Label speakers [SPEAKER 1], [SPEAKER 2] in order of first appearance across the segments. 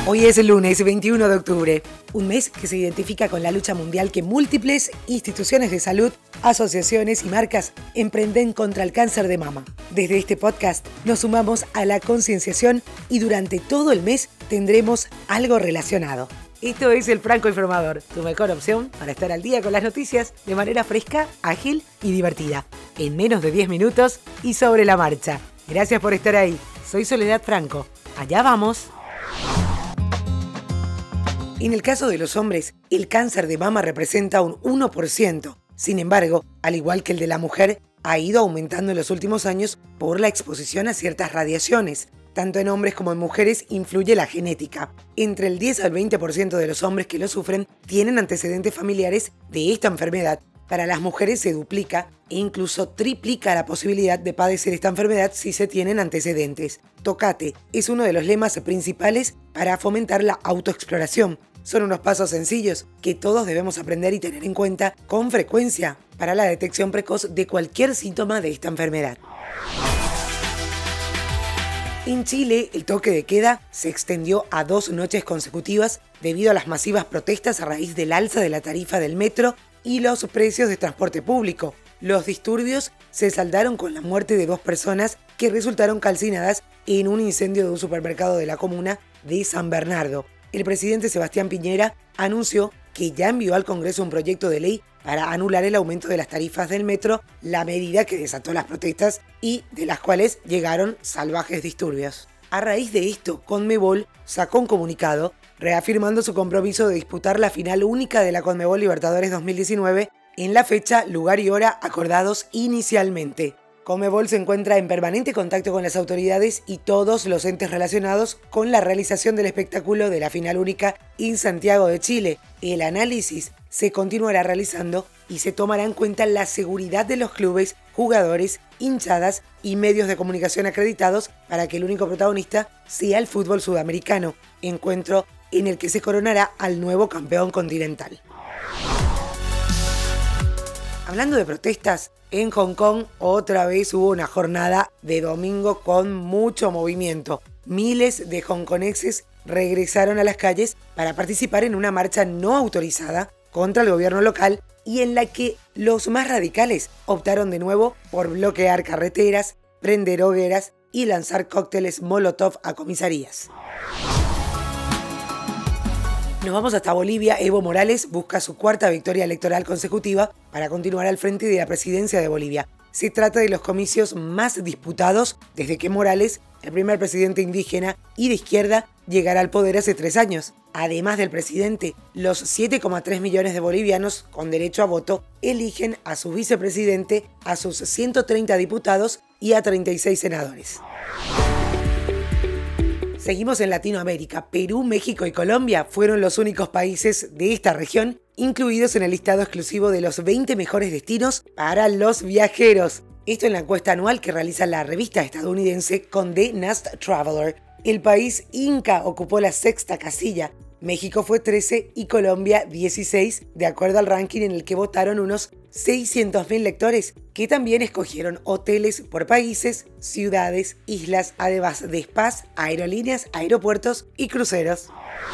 [SPEAKER 1] Hoy es el lunes 21 de octubre, un mes que se identifica con la lucha mundial que múltiples instituciones de salud, asociaciones y marcas emprenden contra el cáncer de mama. Desde este podcast nos sumamos a la concienciación y durante todo el mes tendremos algo relacionado. Esto es El Franco Informador, tu mejor opción para estar al día con las noticias de manera fresca, ágil y divertida, en menos de 10 minutos y sobre la marcha. Gracias por estar ahí. Soy Soledad Franco. Allá vamos. En el caso de los hombres, el cáncer de mama representa un 1%. Sin embargo, al igual que el de la mujer, ha ido aumentando en los últimos años por la exposición a ciertas radiaciones. Tanto en hombres como en mujeres influye la genética. Entre el 10 al 20% de los hombres que lo sufren tienen antecedentes familiares de esta enfermedad. Para las mujeres se duplica e incluso triplica la posibilidad de padecer esta enfermedad si se tienen antecedentes. Tócate es uno de los lemas principales para fomentar la autoexploración. Son unos pasos sencillos que todos debemos aprender y tener en cuenta con frecuencia para la detección precoz de cualquier síntoma de esta enfermedad. En Chile, el toque de queda se extendió a 2 noches consecutivas debido a las masivas protestas a raíz del alza de la tarifa del metro y los precios de transporte público. Los disturbios se saldaron con la muerte de 2 personas que resultaron calcinadas en un incendio de un supermercado de la comuna de San Bernardo. El presidente Sebastián Piñera anunció que ya envió al Congreso un proyecto de ley para anular el aumento de las tarifas del metro, la medida que desató las protestas y de las cuales llegaron salvajes disturbios. A raíz de esto, Conmebol sacó un comunicado reafirmando su compromiso de disputar la final única de la Conmebol Libertadores 2019 en la fecha, lugar y hora acordados inicialmente. Conmebol se encuentra en permanente contacto con las autoridades y todos los entes relacionados con la realización del espectáculo de la final única en Santiago de Chile. El análisis se continuará realizando y se tomará en cuenta la seguridad de los clubes, jugadores, hinchadas y medios de comunicación acreditados para que el único protagonista sea el fútbol sudamericano, encuentro en el que se coronará al nuevo campeón continental. Hablando de protestas, en Hong Kong otra vez hubo una jornada de domingo con mucho movimiento. Miles de hongkoneses regresaron a las calles para participar en una marcha no autorizada contra el gobierno local y en la que los más radicales optaron de nuevo por bloquear carreteras, prender hogueras y lanzar cócteles Molotov a comisarías. Nos vamos hasta Bolivia. Evo Morales busca su 4ª victoria electoral consecutiva para continuar al frente de la presidencia de Bolivia. Se trata de los comicios más disputados desde que Morales, el primer presidente indígena y de izquierda, llegara al poder hace 3 años. Además del presidente, los 7,3 millones de bolivianos con derecho a voto eligen a su vicepresidente, a sus 130 diputados y a 36 senadores. Seguimos en Latinoamérica. Perú, México y Colombia fueron los únicos países de esta región incluidos en el listado exclusivo de los 20 mejores destinos para los viajeros. Esto en la encuesta anual que realiza la revista estadounidense Condé Nast Traveler. El país Inca ocupó la 6ª casilla. México fue 13 y Colombia 16, de acuerdo al ranking en el que votaron unos 600.000 lectores, que también escogieron hoteles por países, ciudades, islas, además de spas, aerolíneas, aeropuertos y cruceros.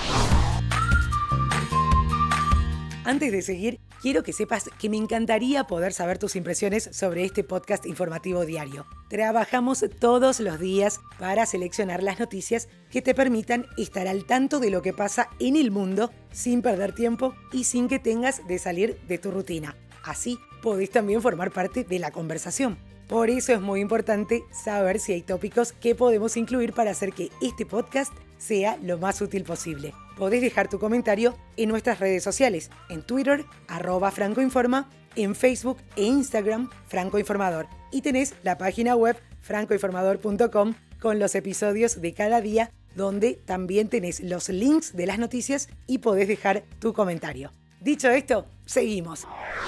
[SPEAKER 1] Antes de seguir, quiero que sepas que me encantaría poder saber tus impresiones sobre este podcast informativo diario. Trabajamos todos los días para seleccionar las noticias que te permitan estar al tanto de lo que pasa en el mundo sin perder tiempo y sin que tengas de salir de tu rutina. Así podés también formar parte de la conversación. Por eso es muy importante saber si hay tópicos que podemos incluir para hacer que este podcast sea lo más útil posible. Podés dejar tu comentario en nuestras redes sociales, en Twitter, @francoinforma, en Facebook e Instagram, Franco Informador. Y tenés la página web francoinformador.com con los episodios de cada día, donde también tenés los links de las noticias y podés dejar tu comentario. Dicho esto, seguimos.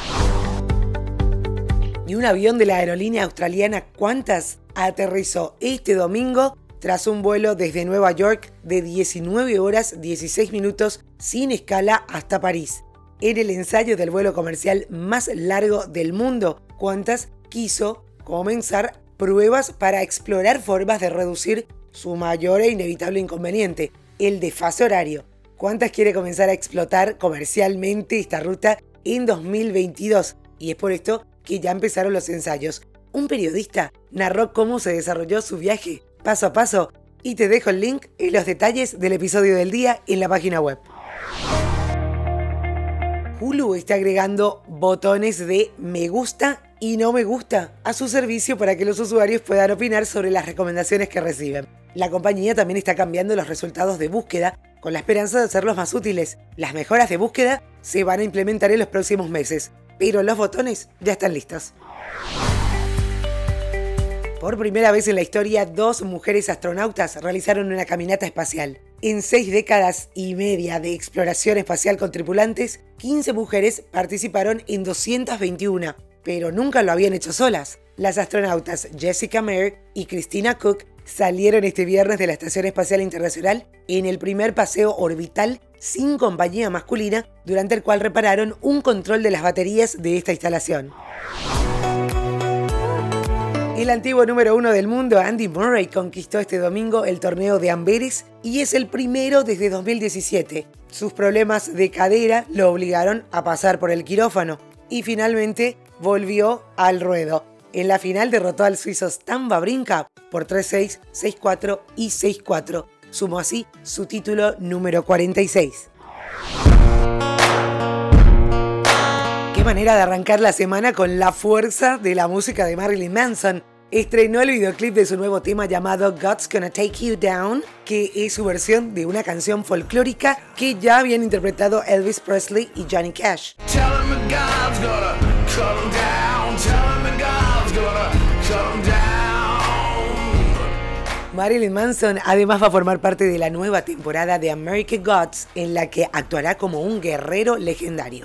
[SPEAKER 1] Y un avión de la aerolínea australiana Qantas aterrizó este domingo tras un vuelo desde Nueva York de 19 horas 16 minutos sin escala hasta París. En el ensayo del vuelo comercial más largo del mundo, Qantas quiso comenzar pruebas para explorar formas de reducir su mayor e inevitable inconveniente, el desfase horario. Qantas quiere comenzar a explotar comercialmente esta ruta en 2022 y es por esto que ya empezaron los ensayos. Un periodista narró cómo se desarrolló su viaje paso a paso y te dejo el link y los detalles del episodio del día en la página web. Hulu está agregando botones de me gusta y no me gusta a su servicio para que los usuarios puedan opinar sobre las recomendaciones que reciben. La compañía también está cambiando los resultados de búsqueda con la esperanza de hacerlos más útiles. Las mejoras de búsqueda se van a implementar en los próximos meses, pero los botones ya están listos. Por primera vez en la historia, 2 mujeres astronautas realizaron una caminata espacial. En 6 décadas y media de exploración espacial con tripulantes, 15 mujeres participaron en 221, pero nunca lo habían hecho solas. Las astronautas Jessica Meir y Christina Koch salieron este viernes de la Estación Espacial Internacional en el primer paseo orbital sin compañía masculina, durante el cual repararon un control de las baterías de esta instalación. El antiguo número 1 del mundo, Andy Murray, conquistó este domingo el torneo de Amberes y es el primero desde 2017. Sus problemas de cadera lo obligaron a pasar por el quirófano y finalmente volvió al ruedo. En la final derrotó al suizo Stan Wawrinka por 3-6, 6-4 y 6-4. Sumó así su título número 46. Qué manera de arrancar la semana con la fuerza de la música de Marilyn Manson. Estrenó el videoclip de su nuevo tema llamado God's Gonna Take You Down, que es su versión de una canción folclórica que ya habían interpretado Elvis Presley y Johnny Cash. Marilyn Manson además va a formar parte de la nueva temporada de American Gods, en la que actuará como un guerrero legendario.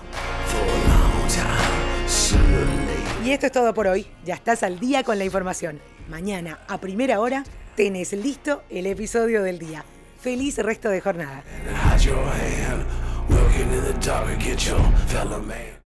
[SPEAKER 1] Y esto es todo por hoy. Ya estás al día con la información. Mañana, a primera hora, tenés listo el episodio del día. Feliz resto de jornada.